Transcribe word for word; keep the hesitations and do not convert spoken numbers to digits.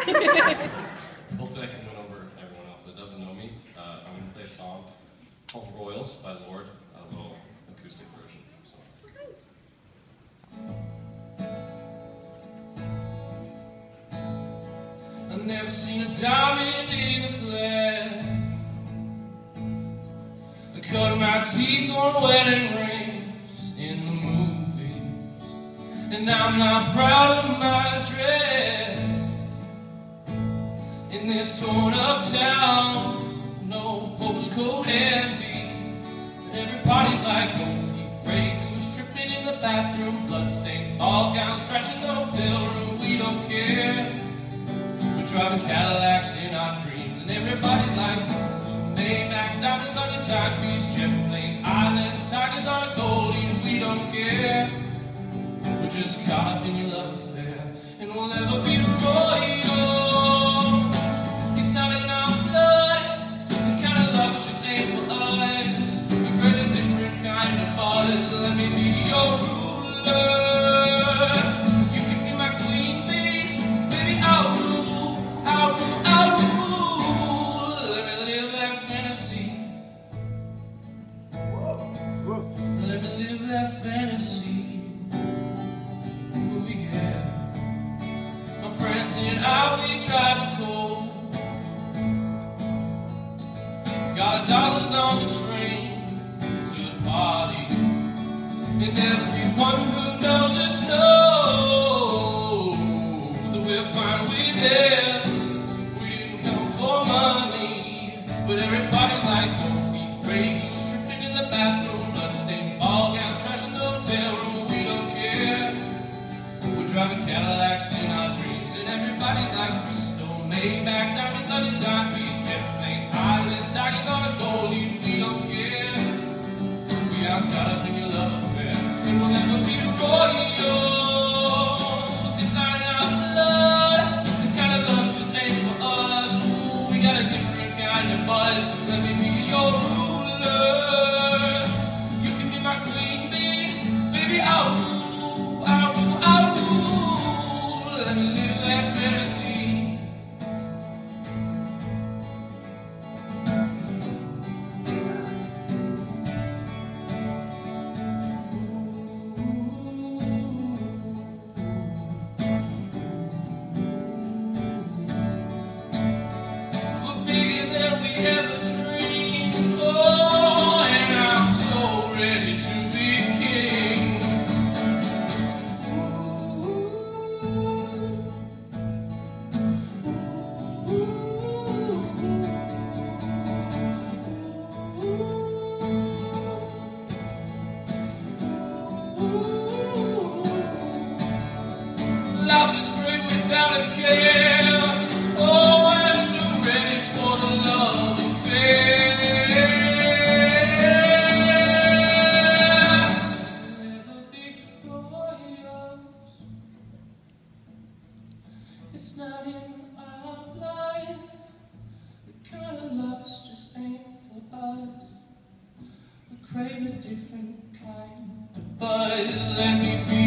Hopefully I can win over everyone else that doesn't know me. Uh, I'm going to play a song called Royals by Lorde, a little acoustic version. So. I've never seen a diamond in the flesh. I cut my teeth on wedding rings in the movies, and I'm not proud of my dress. In this torn up town, no postcode envy. Everybody's like goatee, Grey Goose, tripping in the bathroom, bloodstains, ball gowns, trash in the hotel room. We don't care. We're driving Cadillacs in our dreams, and everybody's like Maybach, diamonds on your timepiece, jet planes, islands, tigers on a goldie. We don't care. We're just caught up in your love affair, and we'll never be royal. Let me be your ruler. You can be my queen bee. Baby, I'll rule, I'll rule, I'll rule. Let me live that fantasy. Let me live that fantasy. Ooh, yeah. My friends and I, we drive the cold. Got dollars on the train to the party. And everyone who knows us knows that we're fine with this. We didn't come for money, but everybody's like goatee, Grey Goose, tripping in the bathroom, bloodstained ball gowns, trash in the hotel room. We don't care. We're driving Cadillacs in our dreams, and everybody's like Bristol, Maybach, diamonds on your timepiece, jet planes, islands, tigers on a goldie. We don't care. We are caught up in your love affair. We'll never be royals. It's not in our blood. The kind of love just ain't for us. Ooh, we got a different kind of buzz. Let me be your ruler. You can be my queen bee. Baby, I'll rule, I'll rule, I'll rule. Let me live that fantasy. Life is great without a care. Oh, and you're ready for the love affair. Never be royals. It's not in our blood. The kind of love's just ain't for us. We crave a different kind of buzz. Let me be